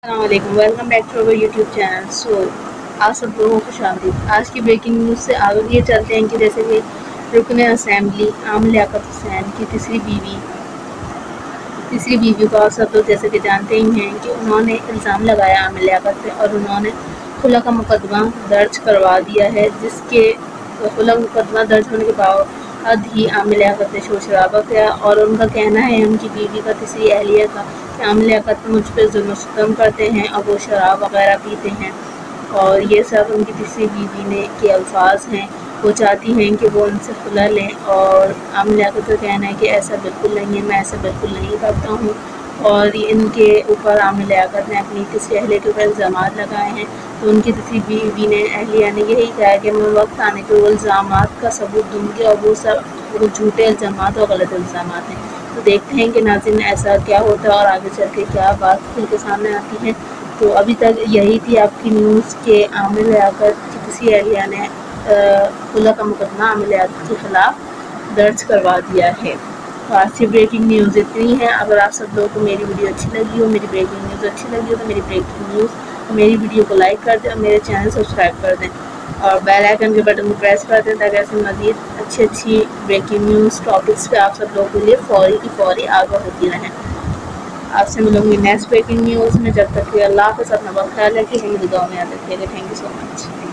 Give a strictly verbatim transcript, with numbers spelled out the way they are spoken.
السلام علیکم، welcome back to our YouTube channel. So آپ سب لوگوں کو خوش آمدید. آج کی بریکنگ نیوز سے آگے یہ چلتے ہیں کہ جیسے کہ رکن اسمبلی عام لیاقت حسین کی تیسری بیوی تیسری بیوی کو آپ سب لوگ جیسے کہ جانتے ہی ہیں کہ انہوں نے الزام لگایا عام لیاقت پہ اور انہوں نے خلا کا مقدمہ درج کروا دیا ہے، جس کے خلا مقدمہ درج ہونے کے بعد ہی عام لیاقت نے شور شرابہ کیا اور ان کا کہنا ہے ان کی بیوی کا تیسری اہلیہ کا کہ عام لیاقت مجھ پہ ظلم و ستم کرتے ہیں اور وہ شراب وغیرہ پیتے ہیں، اور یہ سب ان کی تیسری بیوی نے کے الفاظ ہیں. وہ چاہتی ہیں کہ وہ ان سے خلا لیں اور عام لیاقت کا کہنا ہے کہ ایسا بالکل نہیں ہے، میں ایسا بالکل نہیں کرتا ہوں. اور ان کے اوپر عام لیاقت نے اپنی تیسری اہلیہ کے اوپر الزامات لگائے ہیں. تو ان کی تیسری بیوی نے اہلیہ نے یہی کہا کہ میں وقت آنے پہ وہ الزامات کا ثبوت دوں گی اور وہ سب وہ جھوٹے الزامات اور غلط الزامات ہیں. تو دیکھتے ہیں کہ ناظرین ایسا کیا ہوتا ہے اور آگے چل کے کیا بات کھل کے سامنے آتی ہے. تو ابھی تک یہی تھی آپ کی نیوز کہ عام لیاقت کی کسی اہلیہ نے خلا کا مقدمہ عام لیاقت کے خلاف درج کروا دیا ہے. تو آج کی بریکنگ نیوز اتنی ہے. اگر آپ سب لوگوں کو میری ویڈیو اچھی لگی ہو، میری بریکنگ نیوز اچھی لگی ہو تو میری بریکنگ نیوز میری ویڈیو کو لائک کر دیں اور میرے چینل سبسکرائب کر دیں اور بیل آئیکن کے بٹن کو پریس کر دیں تاکہ ایسے مزید اچھی اچھی بریکنگ نیوز ٹاپکس پہ آپ سب لوگوں کے لیے فوری کی فوری آگاہ ہوتی رہیں. آپ سے ملوں گی نیکسٹ بریکنگ نیوز میں. جب تک کہ اللہ حافظ، اپنا بہت خیال رکھیے، ہمیں دعاؤں میں یاد رکھیے گا. Thank you so much.